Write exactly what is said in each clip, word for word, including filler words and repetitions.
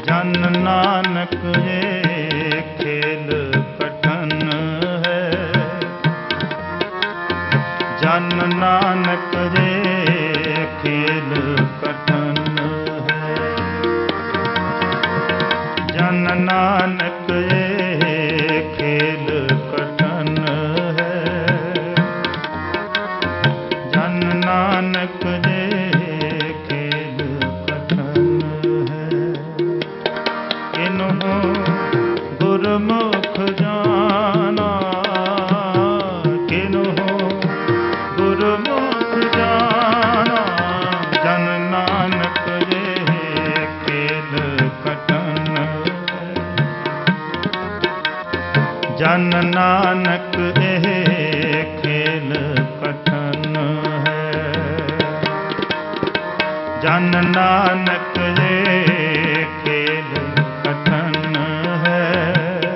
ਜਨ ਨਾਨਕ ਇਹ ਖੇਲ ਕਠਨ ਹੈ। ਜਨ ਨਾਨਕ ਇਹ ਖੇਲ ਕਠਨ ਹੈ। ਜਨ ਨਾਨਕ ਇਹ ਖੇਲ ਕਠਨ ਹੈ। ਜਨ ਨਾਨਕ ਇਹ ਖੇਲ ਕਠਨ ਹੈ। ਇਨਹੁ ਗੁਰਮੁਖ ਜਾਨਾ, ਕਿਨਹੁ ਗੁਰਮੁਖ ਜਾਨਾ। ਜਨ ਨਾਨਕ ਇਹ ਖੇਲ ਕਠਨ ਹੈ। ਜਨ ਨਾਨਕ ਇਹ ਖੇਲ ਕਠਨ ਹੈ। ਜਨ ਨਾਨਕ ਇਹ ਖੇਲ ਕਠਨ ਹੈ।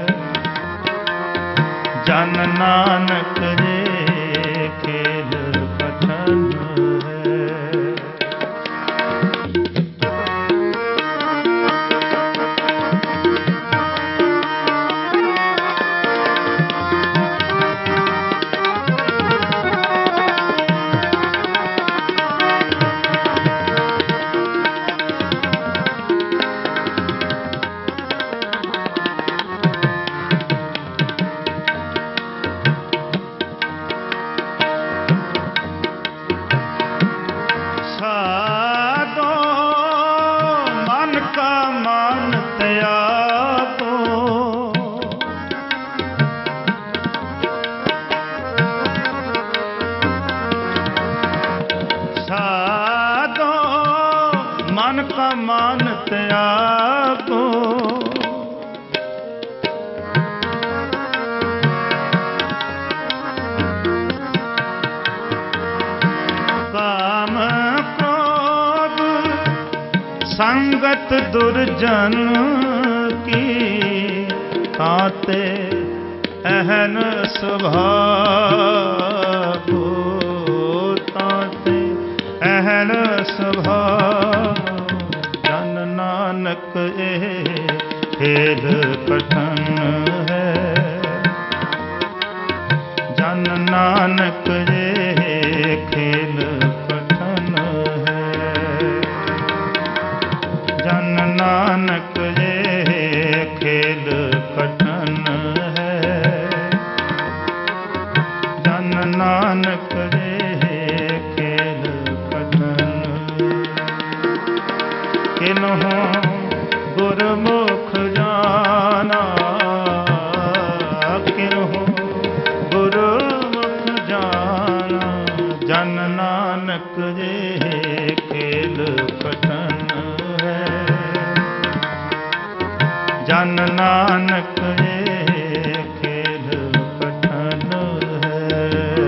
ਜਨ ਨਾਨਕ ਇਹ ਖੇਲ ਕਠਨ ਹੈ। ਮਨ ਕਾ ਮਾਨ ਤਿਆਗੋ। ਕਾਮ ਕ੍ਰੋਧ ਸੰਗਤ ਦੁਰਜਨ ਕੀ, ਤਾਤੇ ਅਹਨ ਸੁਭਾਗੋ। ਤਾਤੇ ਅਹਨ ਸੁਭਾਗੋ। ਜਨ ਨਾਨਕ ਇਹ ਖੇਲ ਕਠਨ ਹੈ। ਜਨ ਨਾਨਕ ਇਹ ਖੇਲ ਕਠਨ ਹੈ। ਜਨ ਨਾਨਕ ਇਹ ਖੇਲ ਕਠਨ ਹੈ। ਜਨ ਨਾਨਕ ਇਹ ਖੇਲ ਕਠਨ। ਕਿਨਹੁ ਗੁਰਮੁਖ ਜਾਨਾ, ਕਿਨਹੁ ਗੁਰਮੁਖ ਜਾਨਾ। ਜਨ ਨਾਨਕ ਇਹ ਖੇਲ ਕਠਨ ਹੈ। ਜਨ ਨਾਨਕ ਇਹ ਖੇਲ ਕਠਨ ਹੈ।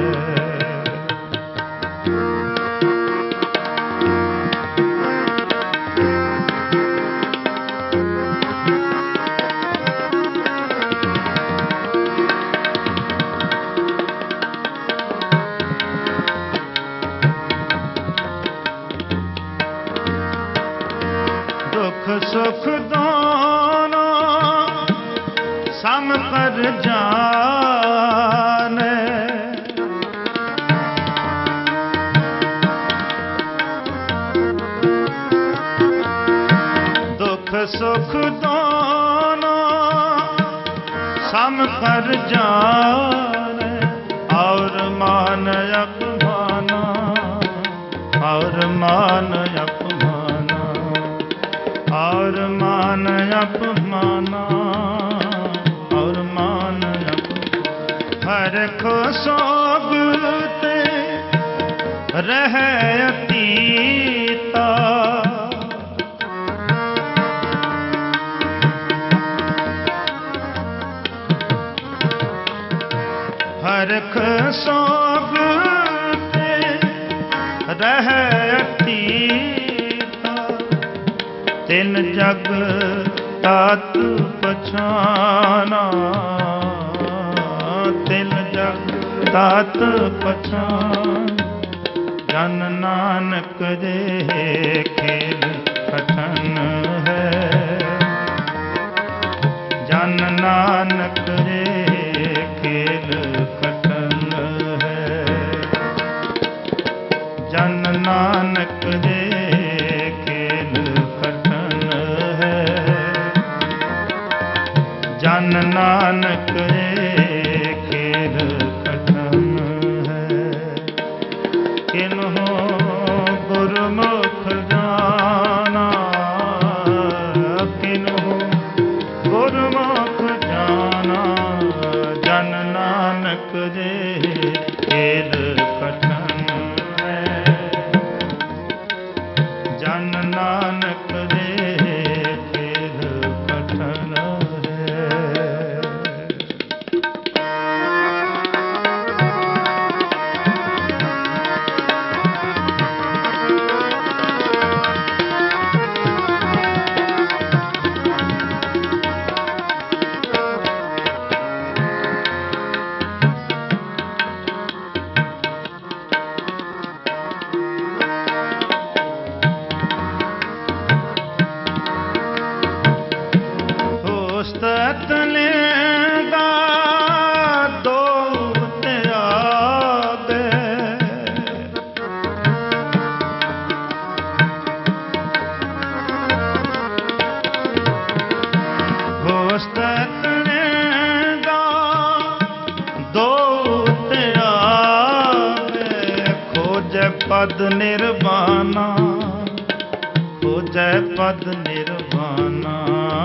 ਦੁਖ ਸੁਖ ਦੋਨੋਂ ਸਮ ਕਰ ਜਾਣੇ। ਦੁਖ ਸੁਖ ਦੋਨੋਂ ਸਮ ਕਰ ਜਾਣੇ। ਔਰ ਮਾਨ ਅਪਮਾਨਾ, ਔਰ ਮਾਨ ਅਪਮਾਨਾ, ਔਰ ਮਾਨ ਅਪਮਾਨਾ, ਔਰ ਮਾਨ ਅਪਮਾਨਾ। ਹਰਖੋ ਸੋਗ ਤੇ ਰਹਿ ਅਤੀਤਾ। ਹਰਖ ਸੋਗ ਤੇ ਰਹਿ ਅਤੀਤਾ। ਤਿਨ ਜਗ ਤਾਤ ਪਛਾਨਾ, ਤਿਨ ਜਗ ਤਾਤ ਪਛਾਨ। ਜਨ ਨਾਨਕ ਦੇ ਖੇਲ ਕਠਨ ਹੈ। ਜਨ ਨਾਨਕ ਰੇ ਖੇਲ ਕਥਨ ਹੈ। ਕਿਨਹੋ ਗੁਰਮੁਖ ਜਾਨਾ, ਕਿਨਹੋ ਗੁਰਮੁਖ ਜਾਨਾ, ਜਨ ਨਾਨਕ ਰੇ ਖੇਲ ਕਥਨ ਹੈ। ਜਨ ਨਾਨਕ ਰੇ ਖੇਲ ਕਥਨ ਹੈ। ਉਸਤਤ ਲੇਗਾ ਦੋ ਤਿਆਗੇ, ਉਸਤਤ ਲੇਗਾ ਦੋ ਤਿਆਗੇ, ਖੋਜੈ ਪਦ ਨਿਰਵਾਣਾ, ਖੋਜੈ ਪਦ ਨਿਰਵਾਣਾ,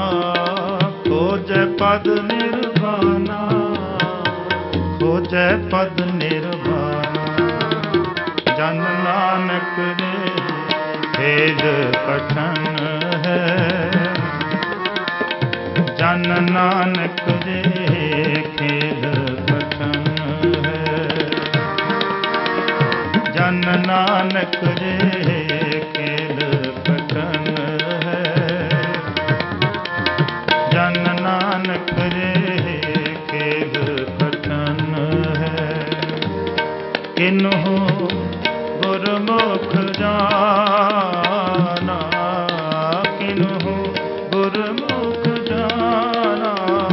ਖੋਜੈ ਪਦ ਨਿਰਵਾਣਾ, ਖੋਜੈ ਪਦ ਨਿਰਵਾਣਾ। ਜਨ ਨਾਨਕ ਰੇ ਖੇਲ ਕਥਨ ਹੈ। ਜਨ ਨਾਨਕ ਰੇ ਖੇਲ ਕਥਨ ਹੈ। ਜਨ ਨਾਨਕ ਰੇ ਖੇਲ ਕਥਨ ਹੈ। ਜਨ ਨਾਨਕ ਰੇ ਖੇਲ ਕਥਨ ਹੈ। ਕਿਨਹੋ ਗੁਰਮੁਖ ਜਾਨਾ, ਕਿਨਹੋ ਗੁਰਮੁਖ ਜਾਨਾ,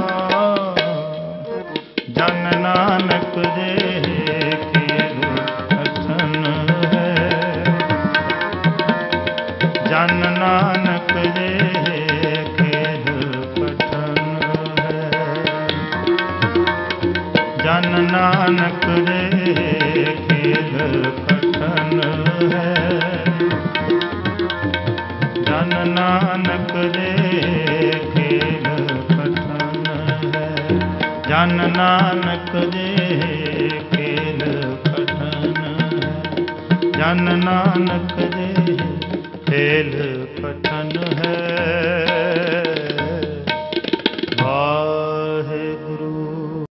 ਜਨ ਨਾਨਕ ਰੇ ਖੇਲ ਕਥਨ ਹੈ। ਜਨ ਨਾਨਕ ਰੇ ਜਨ ਨਾਨਕ ਰੇ ਖੇਲ ਕਥਨ ਹੈ। ਜਨ ਨਾਨਕ ਰੇ ਖੇਲ ਕਥਨ ਹੈ। ਜਨ ਨਾਨਕ ਰੇ ਖੇਲ ਕਥਨ ਹੈ। ਜਨ ਨਾਨਕ ਰੇ ਖੇਲ ਕਥਨ